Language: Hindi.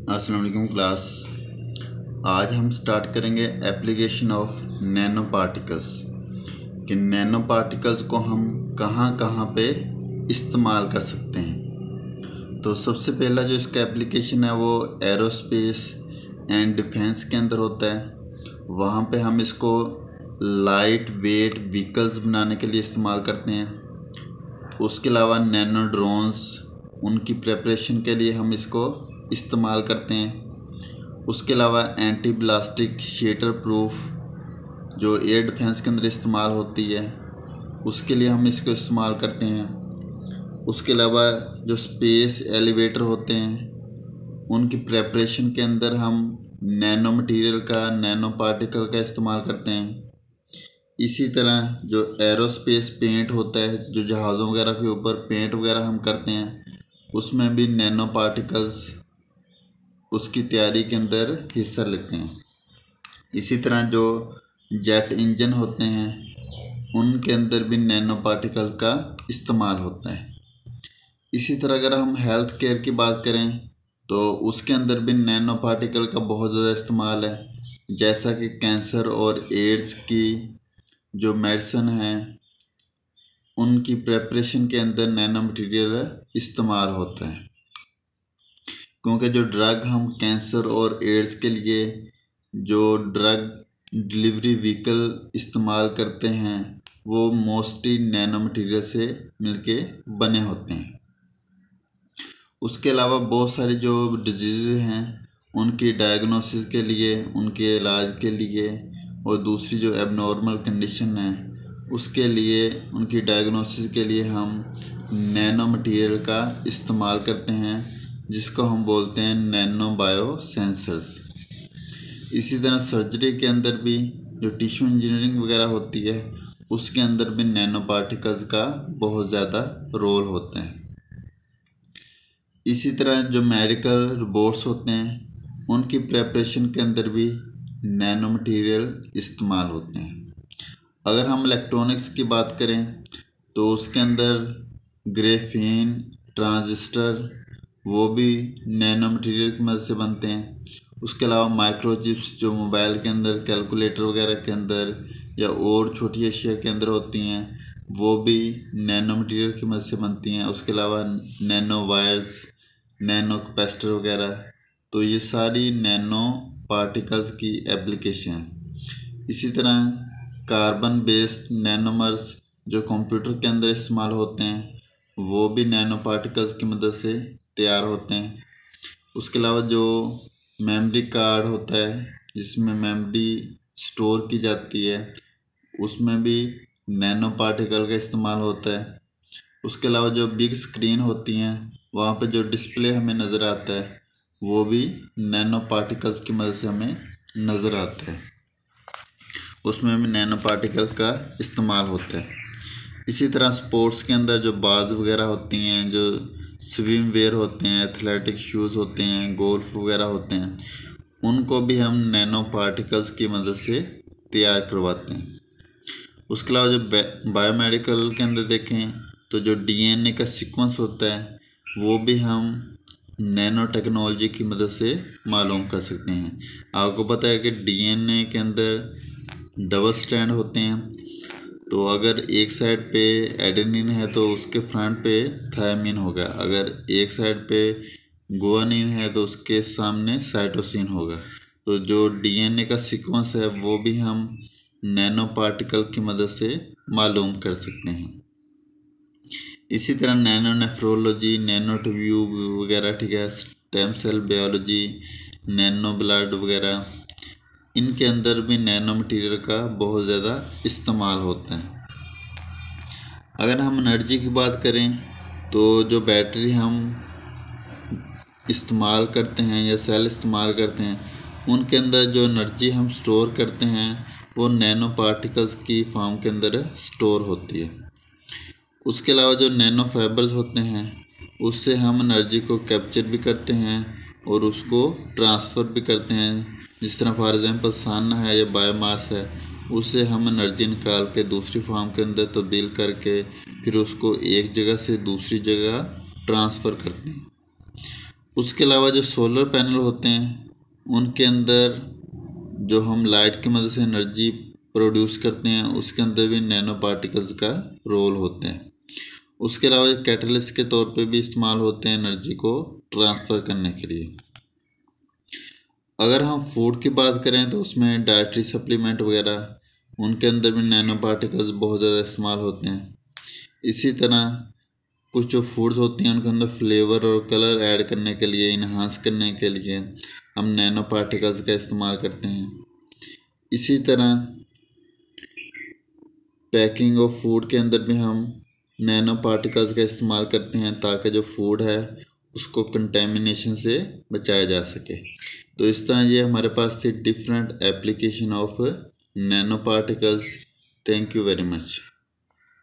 अस्सलाम वालेकुम क्लास। आज हम स्टार्ट करेंगे एप्लीकेशन ऑफ नैनो पार्टिकल्स कि नैनो पार्टिकल्स को हम कहाँ कहाँ पे इस्तेमाल कर सकते हैं। तो सबसे पहला जो इसका एप्लीकेशन है वो एरोस्पेस एंड डिफेंस के अंदर होता है। वहाँ पे हम इसको लाइट वेट व्हीकल्स बनाने के लिए इस्तेमाल करते हैं। उसके अलावा नैनो ड्रोन्स उनकी प्रेपरेशन के लिए हम इसको इस्तेमाल करते हैं। उसके अलावा एंटी ब्लास्टिक शेटर प्रूफ जो एयर डिफेंस के अंदर इस्तेमाल होती है उसके लिए हम इसको इस्तेमाल करते हैं। उसके अलावा जो स्पेस एलिवेटर होते हैं उनकी प्रेपरेशन के अंदर हम नैनो मटेरियल का नैनो पार्टिकल का इस्तेमाल करते हैं। इसी तरह जो एरोस्पेस पेंट होता है, जो जहाज़ों वगैरह के ऊपर पेंट वगैरह हम करते हैं, उसमें भी नैनो पार्टिकल्स उसकी तैयारी के अंदर हिस्सा लेते हैं। इसी तरह जो जेट इंजन होते हैं उनके अंदर भी नैनो पार्टिकल का इस्तेमाल होता है। इसी तरह अगर हम हेल्थ केयर की बात करें तो उसके अंदर भी नैनो पार्टिकल का बहुत ज़्यादा इस्तेमाल है। जैसा कि कैंसर और एड्स की जो मेडिसिन है उनकी प्रेपरेशन के अंदर नैनो मटेरियल इस्तेमाल होता है, क्योंकि जो ड्रग हम कैंसर और एड्स के लिए जो ड्रग डिलीवरी व्हीकल इस्तेमाल करते हैं वो मोस्टली नैनो मटेरियल से मिलके बने होते हैं। उसके अलावा बहुत सारी जो डिजीज़ हैं उनकी डायग्नोसिस के लिए, उनके इलाज के लिए और दूसरी जो एबनॉर्मल कंडीशन है उसके लिए, उनकी डायग्नोसिस के लिए हम नैनो मटेरियल का इस्तेमाल करते हैं, जिसको हम बोलते हैं नैनो बायो सेंसर्स। इसी तरह सर्जरी के अंदर भी जो टिश्यू इंजीनियरिंग वगैरह होती है उसके अंदर भी नैनो पार्टिकल्स का बहुत ज़्यादा रोल होता है। इसी तरह जो मेडिकल रोबोट्स होते हैं उनकी प्रेपरेशन के अंदर भी नैनो मटेरियल इस्तेमाल होते हैं। अगर हम इलेक्ट्रॉनिक्स की बात करें तो उसके अंदर ग्रेफीन ट्रांजिस्टर वो भी नैनो मटेरियल की मदद से बनते हैं। उसके अलावा माइक्रोचिप्स जो मोबाइल के अंदर, कैलकुलेटर वगैरह के अंदर या और छोटी अशिया के अंदर होती हैं वो भी नैनो मटेरियल की मदद से बनती हैं। उसके अलावा नैनो वायर्स, नैनो कैपेसिटर वगैरह, तो ये सारी नैनो पार्टिकल्स की एप्लीकेशन है। इसी तरह कार्बन बेस्ड नैनोमर्स जो कंप्यूटर के अंदर इस्तेमाल होते हैं वो भी नैनो पार्टिकल्स की मदद से तैयार होते हैं। उसके अलावा जो मेमोरी कार्ड होता है जिसमें मेमोरी स्टोर की जाती है उसमें भी नैनो पार्टिकल का इस्तेमाल होता है। उसके अलावा जो बिग स्क्रीन होती हैं वहाँ पे जो डिस्प्ले हमें नज़र आता है वो भी नैनो पार्टिकल्स की मदद से हमें नज़र आता है, उसमें भी नैनो पार्टिकल का इस्तेमाल होता है। इसी तरह स्पोर्ट्स के अंदर जो बाज वगैरह होती हैं, जो स्विम वेयर होते हैं, एथलेटिक शूज़ होते हैं, गोल्फ वगैरह होते हैं, उनको भी हम नैनो पार्टिकल्स की मदद से तैयार करवाते हैं। उसके अलावा जो बायोमेडिकल के अंदर देखें तो जो डीएनए का सीक्वेंस होता है वो भी हम नैनो टेक्नोलॉजी की मदद से मालूम कर सकते हैं। आपको पता है कि डीएनए के अंदर डबल स्ट्रैंड होते हैं, तो अगर एक साइड पे एडेनिन है तो उसके फ्रंट पे थायमिन होगा, अगर एक साइड पे गुआनिन है तो उसके सामने साइटोसिन होगा। तो जो डीएनए का सीक्वेंस है वो भी हम नैनो पार्टिकल की मदद से मालूम कर सकते हैं। इसी तरह नैनो नेफ्रोलॉजी, नैनो ट्यूब वगैरह, ठीक है, stem cell biology, nano blood वगैरह, इनके अंदर भी नैनो मटेरियल का बहुत ज़्यादा इस्तेमाल होता है। अगर हम एनर्जी की बात करें तो जो बैटरी हम इस्तेमाल करते हैं या सेल इस्तेमाल करते हैं उनके अंदर जो एनर्जी हम स्टोर करते हैं वो नैनो पार्टिकल्स की फॉर्म के अंदर स्टोर होती है। उसके अलावा जो नैनो फाइबर्स होते हैं उससे हम एनर्जी को कैप्चर भी करते हैं और उसको ट्रांसफ़र भी करते हैं। जिस तरह फॉर एग्ज़ाम्पल सन है या बायोमास है, उससे हम एनर्जी निकाल के दूसरी फॉर्म के अंदर तब्दील करके फिर उसको एक जगह से दूसरी जगह ट्रांसफ़र करते हैं। उसके अलावा जो सोलर पैनल होते हैं उनके अंदर जो हम लाइट की मदद से एनर्जी प्रोड्यूस करते हैं उसके अंदर भी नैनो पार्टिकल्स का रोल होते हैं। उसके अलावा ये कैटलिस्ट के तौर पे भी इस्तेमाल होते हैं एनर्जी को ट्रांसफ़र करने के लिए। अगर हम फूड की बात करें तो उसमें डाइटरी सप्लीमेंट वगैरह उनके अंदर भी नैनो पार्टिकल्स बहुत ज़्यादा इस्तेमाल होते हैं। इसी तरह कुछ जो फूड्स होती हैं उनके अंदर फ्लेवर और कलर ऐड करने के लिए, इन्हांस करने के लिए हम नैनो पार्टिकल्स का इस्तेमाल करते हैं। इसी तरह पैकिंग ऑफ फूड के अंदर भी हम नैनो पार्टिकल्स का इस्तेमाल करते हैं ताकि जो फूड है उसको कंटेमिनेशन से बचाया जा सके। तो इस तरह ये हमारे पास थी different application of nanoparticles. Thank you very much.